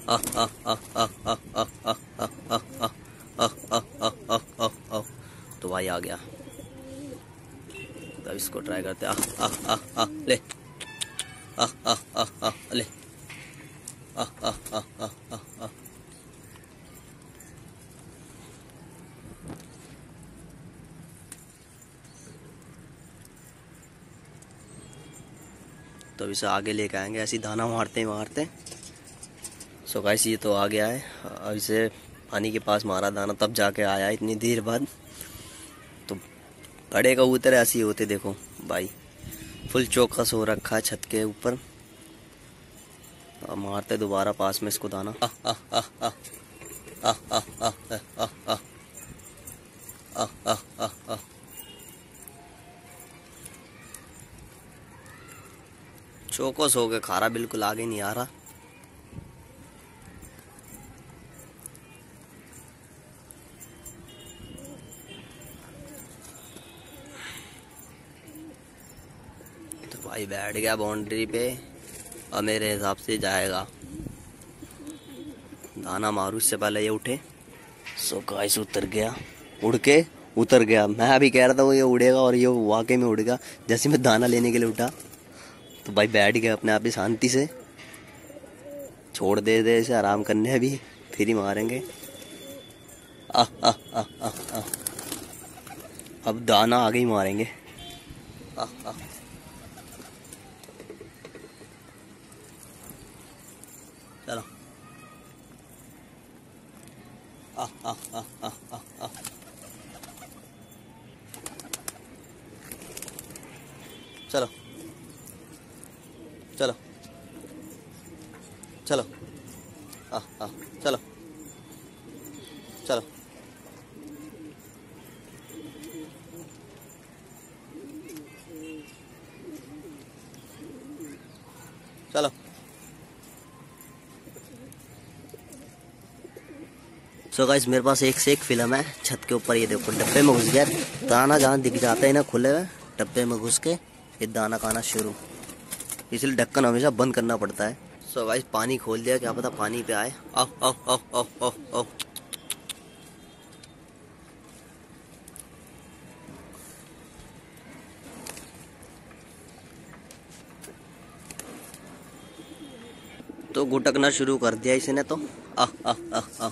तो भाई आ गया। तब इसको ट्राई करते। ले ले। तो इसे आगे लेके आएंगे, ऐसे दाना मारते मारते। सो गाइस ये तो आ गया है। अब इसे पानी के पास मारा दाना, तब जाके आया इतनी देर बाद। तो बड़े कबूतर ऐसे ही होते, देखो भाई फुल चौकस हो रखा है छत के ऊपर। मारते दोबारा पास में इसको दाना। चौकस हो गए, खारा बिल्कुल आगे नहीं आ रहा। तो भाई बैठ गया बाउंड्री पे, और मेरे हिसाब से जाएगा। दाना मारू इससे पहले ये उठे। सो गाइस उतर गया, उड़ के उतर गया। मैं अभी कह रहा था वो ये उड़ेगा, और ये वाकई में उड़ेगा। जैसे मैं दाना लेने के लिए उठा तो भाई बैठ गया अपने आप ही शांति से। छोड़ दे इसे आराम करने, अभी फिर ही मारेंगे। अब दाना आगे ही मारेंगे। चलो चलो चलो चलो चलो चलो चलो। सो गाइस मेरे पास एक से एक फिल्म है छत के ऊपर। ये देखो डब्बे में घुस गया दाना, जहाँ दिख जाता है ना खुले हुए डब्बे में घुस के ये दाना खाना शुरू। इसलिए ढक्कन हमेशा बंद करना पड़ता है। सो गाइस पानी खोल दिया, क्या पता पानी पे आए। आओ। तो गुटकना शुरू कर दिया इसने तो। आ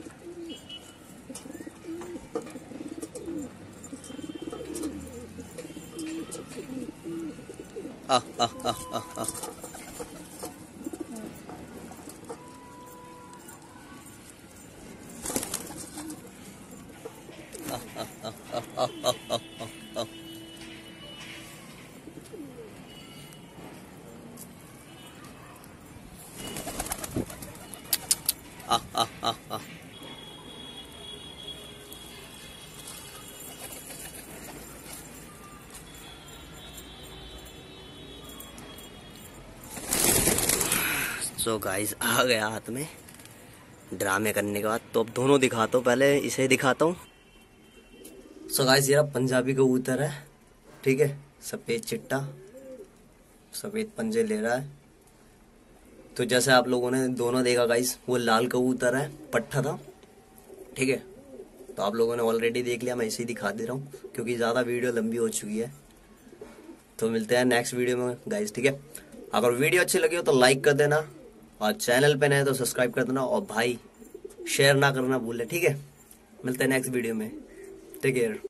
सो गाइस आ गया हाथ में ड्रामे करने के बाद। तो अब दोनों दिखाता हूँ, पहले इसे दिखाता हूँ। सो गाइस ये पंजाबी कबूतर है, ठीक है, सफेद चिट्टा, सफेद पंजे ले रहा है। तो जैसे आप लोगों ने दोनों देखा गाइस, वो लाल कबूतर है, पट्ठा था, ठीक है। तो आप लोगों ने ऑलरेडी देख लिया, मैं इसे ही दिखा दे रहा हूँ क्योंकि ज़्यादा वीडियो लंबी हो चुकी है। तो मिलते हैं नेक्स्ट वीडियो में गाइस, ठीक है। अगर वीडियो अच्छी लगी हो तो लाइक कर देना, और चैनल पे नए तो सब्सक्राइब कर देना, और भाई शेयर ना करना भूले, ठीक है। मिलते हैं नेक्स्ट वीडियो में, टेक केयर।